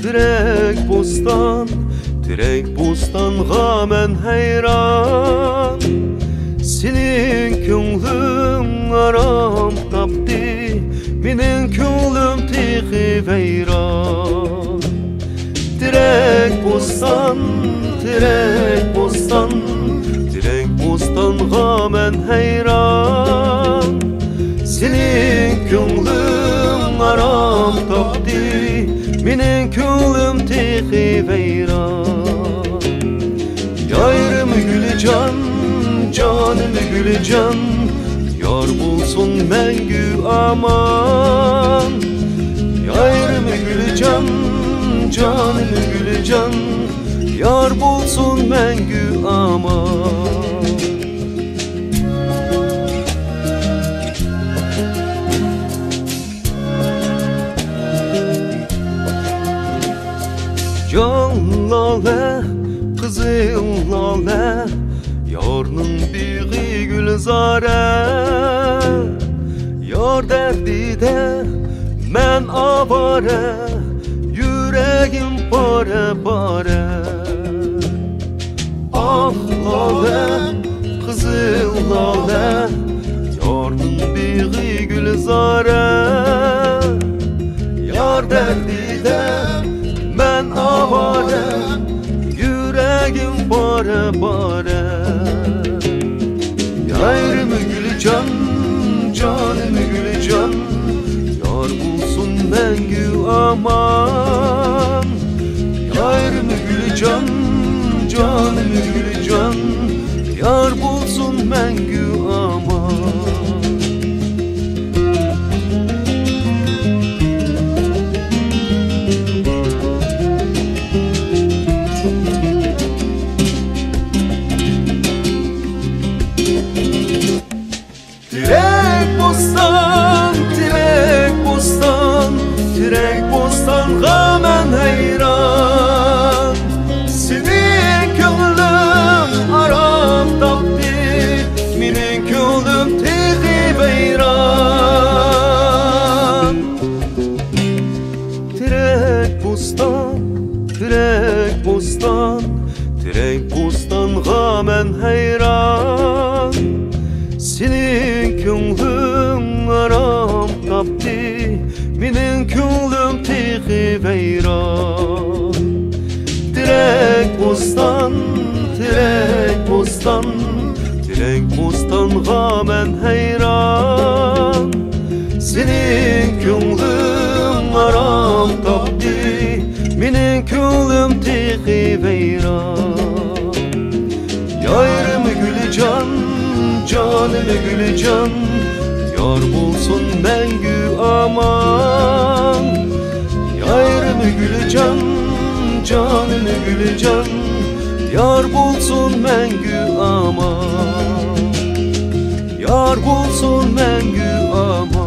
Tirek bostanğa men hayran. Senin könglün aram tapdı, menin könglüm tehi veyran. Tirek bostanğa men hayran. Senin könglün aram tapdı, menin könglüm tehi veyran. Yayrım Gülcan, canım Gülcan, yar bulsun mengü aman. Yayrım Gülcan, canım Gülcan, yar bulsun mengü aman. Can lale, kızıl lale, yarnın biği gülzare. Yar derdi de men avare, yüreğim pare pare. Ah lale, kızıl lale, yarnın biği gülzare. Yar derdi de men avare, yüreğim pare pare. Yayrım Gülcan, canım Gülcan, yar bulsun mengü aman. Yayrım Gülcan, canım Gülcan, yar bulsun mengü aman. Tirek bostanğa men hayran. Senin könglüm aram tapdı, menin könglüm tehi veyran. Tirek bostanğa men hayran. Senin könglüm aram tapdı, menin könglüm tehi veyran. Tirek bostanğa men hayran. Senin könglüm aram tapdı, menin könglüm tehi veyran. Yayrım Gülcan, canım Gülcan, yar bulsun mengü aman. Yayrım Gülcan, canım Gülcan, yar bulsun mengü aman. Yar bulsun mengü aman.